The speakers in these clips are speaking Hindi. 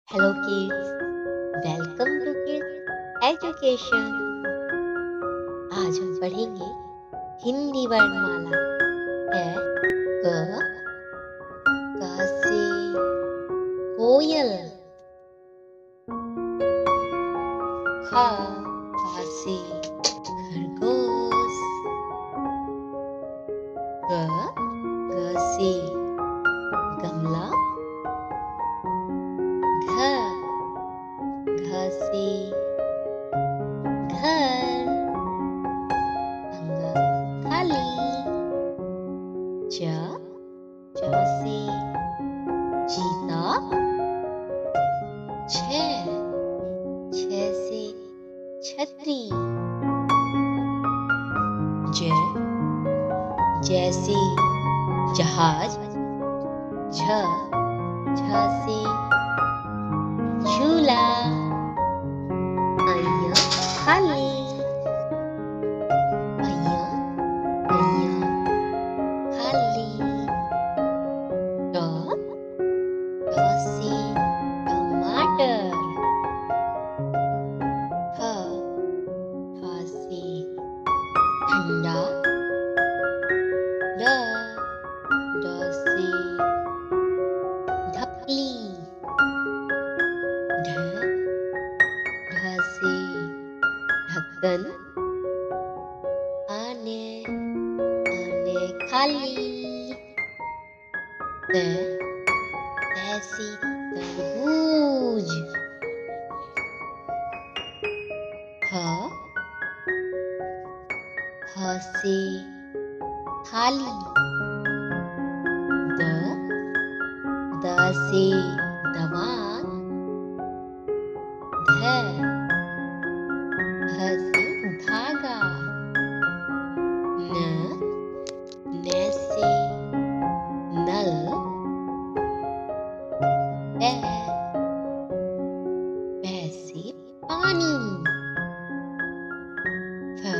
Hello kids, welcome to Kids Education। आज हम पढ़ेंगे हिंदी वर्णमाला। है क, से कोयल, ख से खरगोश, ग से गमला, घ से घर, खाली, च से चीता, छ से छतरी, जैसे जहाज, झ से झूला, खाली, खाली, ट से टमाटर, ठ से ठंडा, ड से ढपली, ढ से ढक्कन, आने खाली, ऐसी तरबूज, ह से थाली, द से दवात, ध से धागा, न से नल, पे से पानी, फ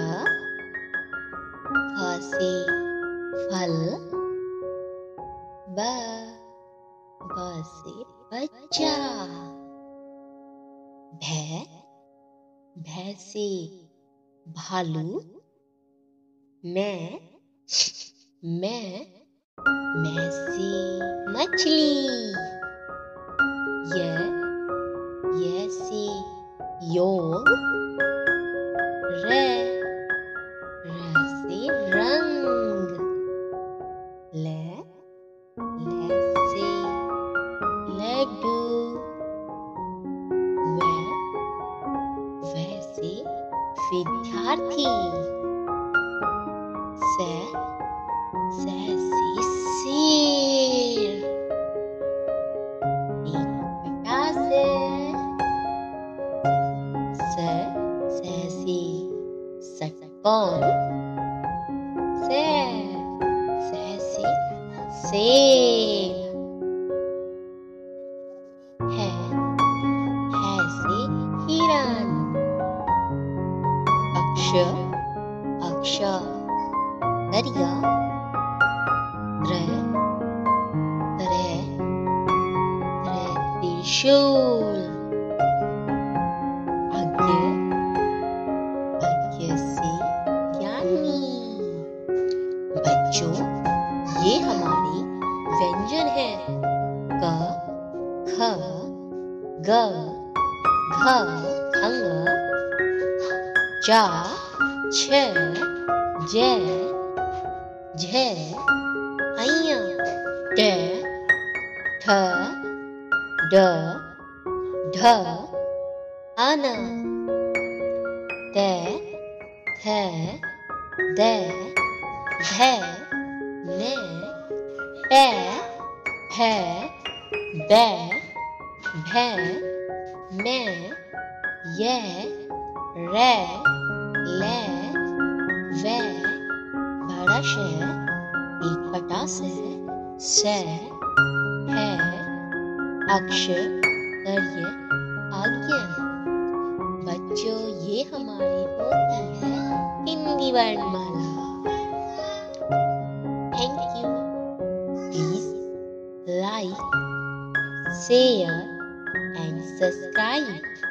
से फल, ब से बच्चा, भै से भालू, मैं से मछली, ये से योग, रे से रंग, ले से लड्डू, वे से विद्यार्थी, से शेर, से षटकोण, से सेब, है से हिरण, अक्ष दरिया, त्रिशूल, आज्ञा से ज्ञानी। बच्चों, ये हमारे व्यंजन हैं। क ख ग घ अंग, च छ ज झ ऐ ट ठ ड ढ अन त थ द ध न प फ ब भ म य र ल व बड़ा श, एक बटा स है अक्षर कार्य आज्ञा। बच्चों, ये हमारी होती है हिंदी वर्णमाला। Thank you. Please like, share and subscribe.